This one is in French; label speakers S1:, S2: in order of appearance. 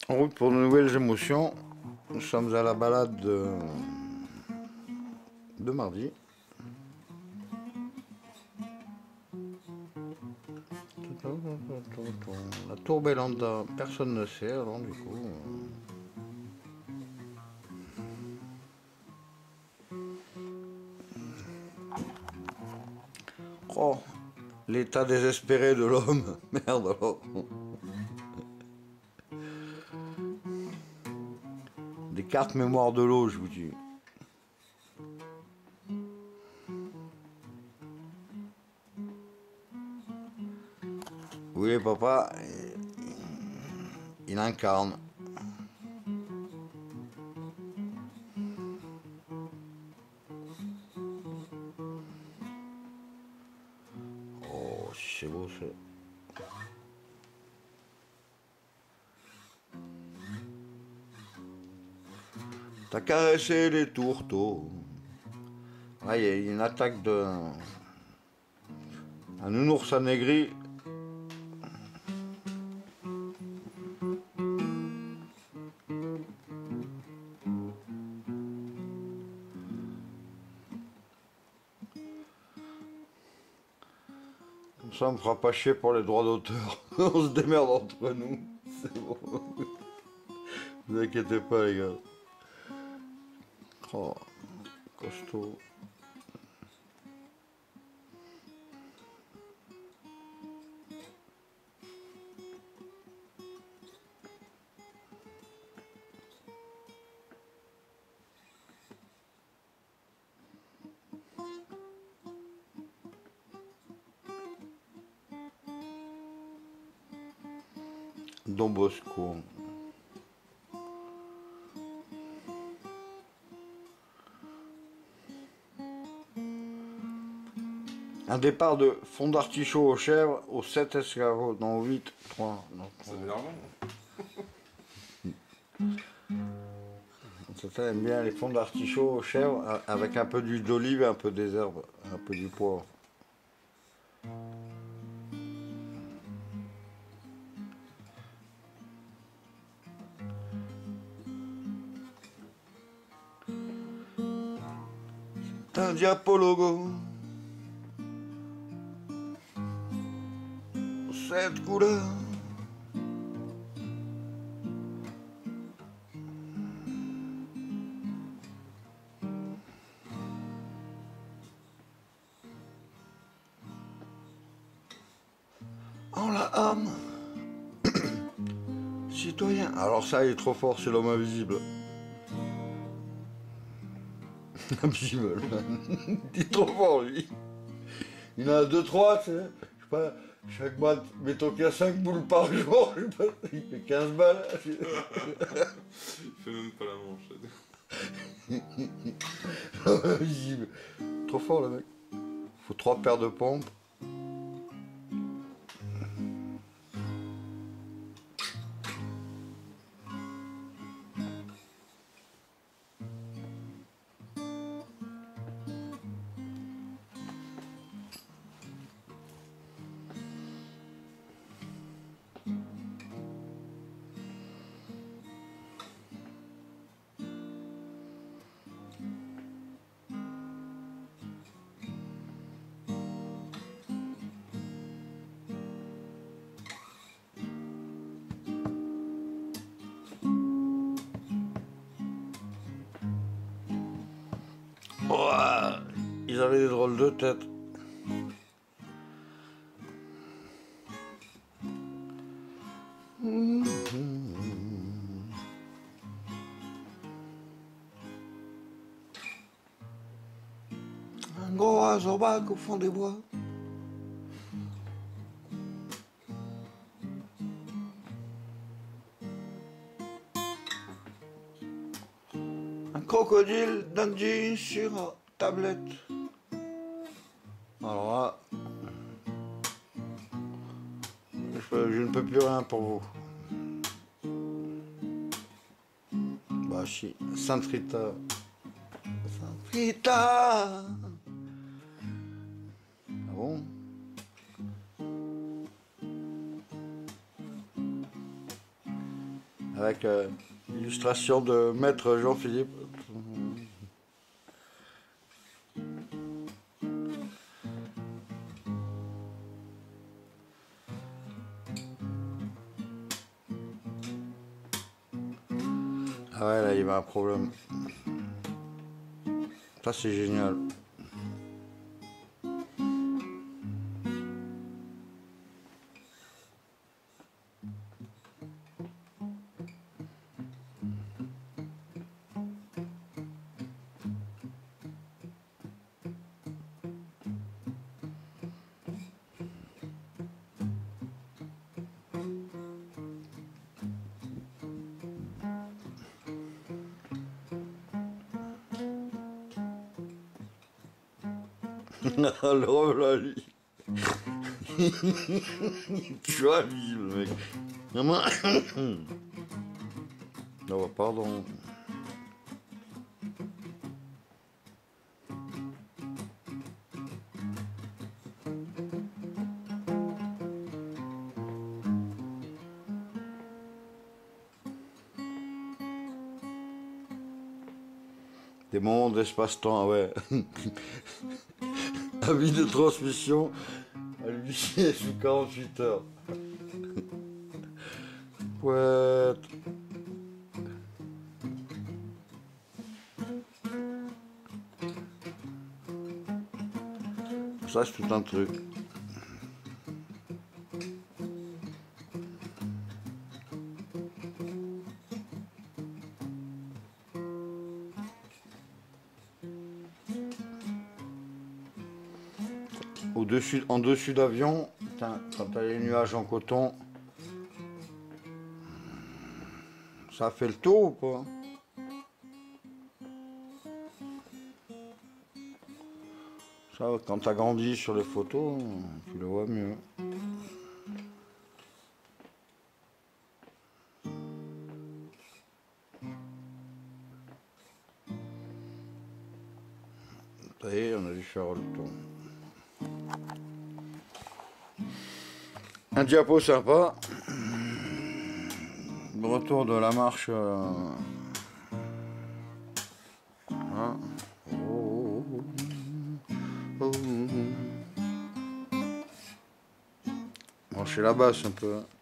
S1: En route pour de nouvelles émotions. Nous sommes à la balade de mardi. La tour Bélanda, personne ne sait, alors du coup. Oh, l'état désespéré de l'homme. Merde alors. Des cartes mémoire de l'eau, je vous dis. Oui, papa, il incarne. Oh, c'est beau ça. T'as caressé les tourteaux. Ah, il y a une attaque de... Un nounours amaigri. Comme ça, on me fera pas chier pour les droits d'auteur. On se démerde entre nous. C'est bon. Vous inquiétez pas, les gars. Oh, costaud. Don Bosco. Un départ de fond d'artichaut aux chèvres au 7 escargots, non 8, 3, non 3.
S2: Ça veut l'argent.
S1: Ça aime bien les fonds d'artichaut aux chèvres avec un peu d'huile d'olive et un peu des herbes, un peu du poivre. C'est un diapologo. Cette couleur. En la âme. Citoyen. Alors ça, il est trop fort, c'est l'homme invisible. Invisible. Il est trop fort, lui. Il en a 2-3, tu sais. Je sais pas, chaque mois, mettons qu'il y a 5 boules par jour, je sais pas, il fait 15 balles.
S2: Il fait même pas la manche.
S1: Invisible. Trop fort, le mec. Faut 3 paires de pompes. Ouah, ils avaient des drôles de tête. Un gros razorback au fond des bois. Un crocodile Dundee sur tablette. Alors là, je ne peux plus rien pour vous. Bah si, Sainte Rita. Sainte Rita. Ah bon? avec illustration de maître Jean-Philippe. Ah ouais, là il y a un problème. Ça c'est génial. Alors là, lui. Tu vois, lui, le mec. Maman. Non, pardon. Des moments d'espace-temps, ouais. Avis de transmission à l'huissier sous 48 heures. Ouais. Ça, c'est tout un truc. En dessus d'avion, quand t'as les nuages en coton, ça fait le tour ou pas? Ça, quand t'as grandi sur les photos, tu le vois mieux. Ça y est, on a dû faire le tour. Un diapo sympa. Le retour de la marche. Hein. Oh, oh, oh. Brancher la basse un peu.